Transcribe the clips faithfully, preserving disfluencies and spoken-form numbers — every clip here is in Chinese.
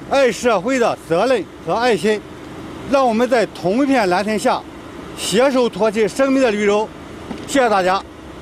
爱社会的责任和爱心，让我们在同一片蓝天下携手托起生命的绿洲。谢谢大家。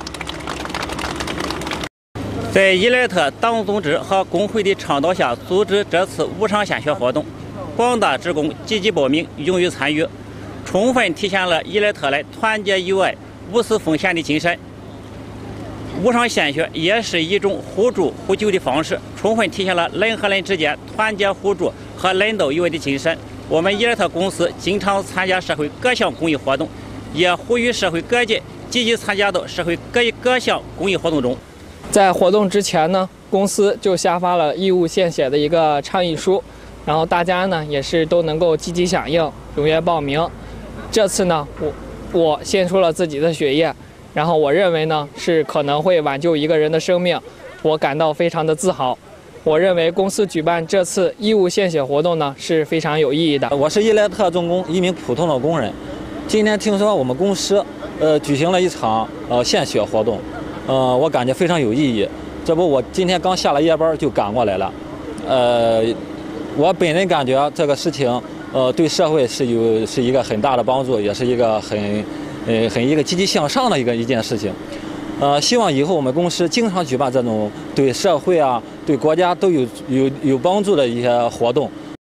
在伊莱特党组织和工会的倡导下，组织这次无偿献血活动，广大职工积极报名，勇于参与，充分体现了伊莱特来团结友爱、无私奉献的精神。无偿献血也是一种互助互救的方式，充分体现了人和人之间团结互助和人道友爱的精神。我们伊莱特公司经常参加社会各项公益活动，也呼吁社会各界积极参加到社会各各项公益活动中。 在活动之前呢，公司就下发了义务献血的一个倡议书，然后大家呢也是都能够积极响应，踊跃报名。这次呢，我我献出了自己的血液，然后我认为呢是可能会挽救一个人的生命，我感到非常的自豪。我认为公司举办这次义务献血活动呢是非常有意义的。 我是伊莱特重工一名普通的工人，今天听说我们公司呃举行了一场呃献血活动。呃，我感觉非常有意义。这不，我今天刚下了夜班就赶过来了。呃，我本人感觉这个事情，呃，对社会是有是一个很大的帮助，也是一个很，呃，很一个积极向上的一个一件事情。呃，希望以后我们公司经常举办这种对社会啊、对国家都有有有帮助的一些活动。